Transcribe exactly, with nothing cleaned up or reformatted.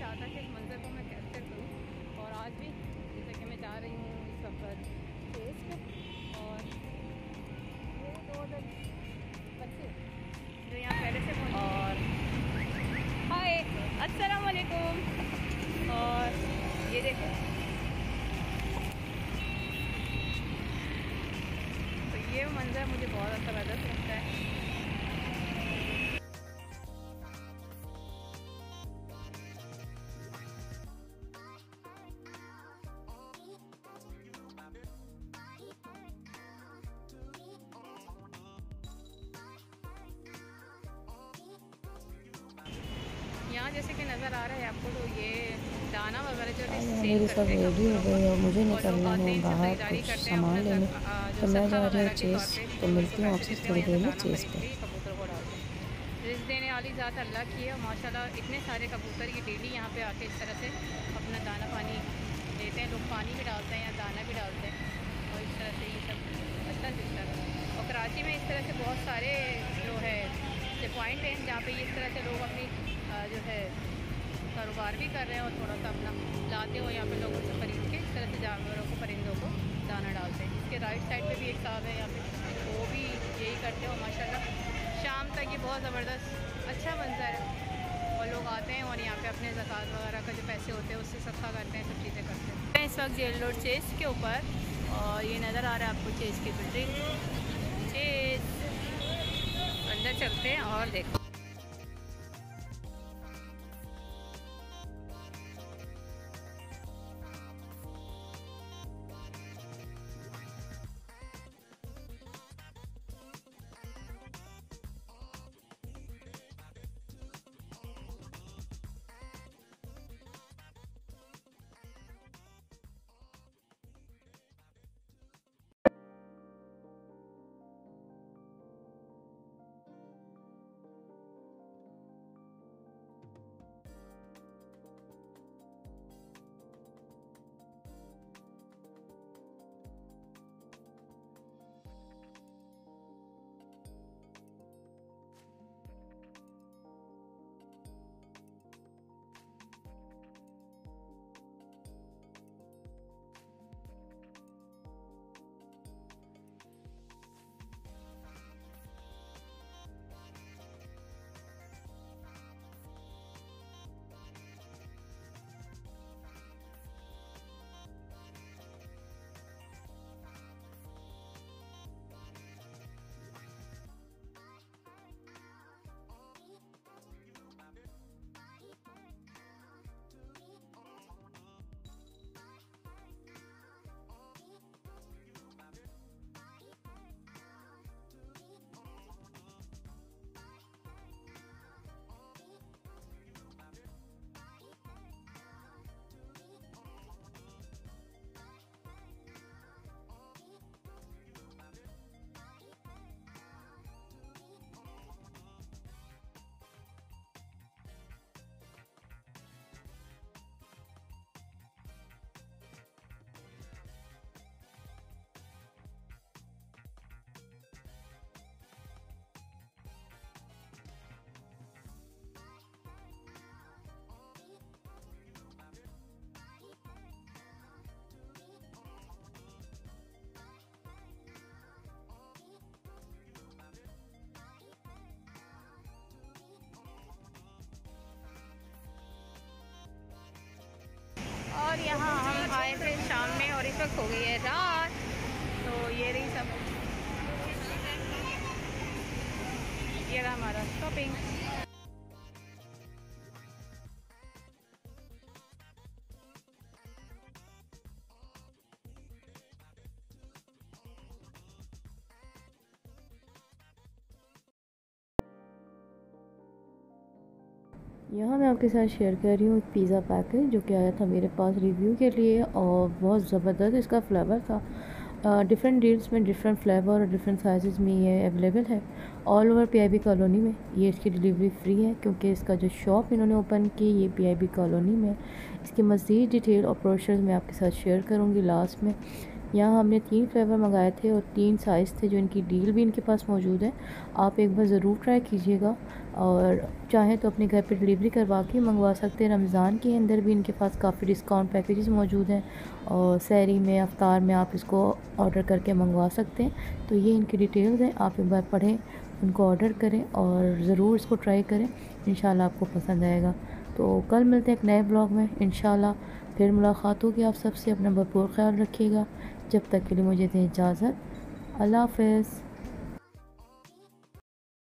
चाहा था कि इस मंज़र को मैं कैप्चर करूँ। और आज भी जैसे कि मैं जा रही हूँ इस वक्त फेस पे, और ये दो बच्चे जो यहाँ पहले से मौजूद, और हाय अस्सलाम वालेकुम। और ये देखो, तो ये मंज़र मुझे बहुत ज़बरदस्त लगता है। यहाँ जैसे कि नज़र आ रहा है आपको, तो ये दाना वगैरह जो मेरी सब रेडी हो गई और मुझे निकलना है बाहर कुछ सामान लेने, तो मैं जा रही हूँ चेस। तो मिलती हूँ आपसे थोड़ी देर में चेस पे। कबूतर को डालते हैं। रिज़्क़ देने वाली ज़ात अल्लाह की है, माशाल्लाह इतने सारे कबूतर ये डेली यहाँ पे आके इस तरह से अपना दाना पानी देते हैं। लोग पानी भी डालते हैं या दाना भी डालते हैं, और इस तरह से ये सब अच्छा दिखता है। और कराची में इस तरह से बहुत सारे जो है जो पॉइंट हैं जहाँ पे इस तरह से लोग अपनी जो है कारोबार भी कर रहे हैं और थोड़ा सा अपना लाते हो यहाँ पे लोगों से ख़रीद के इस तरह से जानवरों को, परिंदों को दाना डालते हैं। इसके राइट साइड पे भी एक साहब है यहाँ पे, वो भी यही करते हो माशाल्लाह। शाम तक ये बहुत ज़बरदस्त अच्छा मंजर है, और लोग आते हैं और यहाँ पे अपने ज़कात वगैरह का जो पैसे होते हैं उससे सदका करते हैं, सब चीज़ें करते हैं। इस वक्त जेल रोड चेस के ऊपर, और ये नज़र आ रहा है आपको चेस की बिल्डिंग। चेस अंदर चलते हैं और देखो। और यहाँ हम आए थे शाम में, और इस वक्त हो गई है रात। तो ये रही सब, ये रहा हमारा शॉपिंग। यहाँ मैं आपके साथ शेयर कर रही हूँ एक पिज़्ज़ा पैकेज जो कि आया था मेरे पास रिव्यू के लिए, और बहुत ज़बरदस्त इसका फ्लेवर था। डिफरेंट डील्स में डिफरेंट फ्लेवर और डिफरेंट साइज़ में ये अवेलेबल है ऑल ओवर पीआईबी कॉलोनी में। ये इसकी डिलीवरी फ्री है क्योंकि इसका जो शॉप इन्होंने ओपन की ये पीआईबी कॉलोनी में। इसकी मज़ीद डिटेल और ब्रोशर्स मैं आपके साथ शेयर करूँगी लास्ट में। यहाँ हमने तीन फ्लेवर मंगाए थे और तीन साइज़ थे जो इनकी डील भी इनके पास मौजूद है। आप एक बार ज़रूर ट्राई कीजिएगा और चाहें तो अपने घर पे डिलीवरी करवा के मंगवा सकते हैं। रमज़ान के अंदर भी इनके पास काफ़ी डिस्काउंट पैकेजेस मौजूद हैं और सहरी में, अफ्तार में आप इसको ऑर्डर करके मंगवा सकते हैं। तो ये इनकी डिटेल्स हैं, आप एक बार पढ़ें, उनको ऑर्डर करें और ज़रूर इसको ट्राई करें। इंशाल्लाह आपको पसंद आएगा। तो कल मिलते हैं एक नए ब्लॉग में इंशाल्लाह। फिर मुलाकात होगी आप सबसे। अपना भरपूर ख्याल रखिएगा। जब तक के लिए मुझे दें इजाज़त। अल्लाह हाफ़िज़।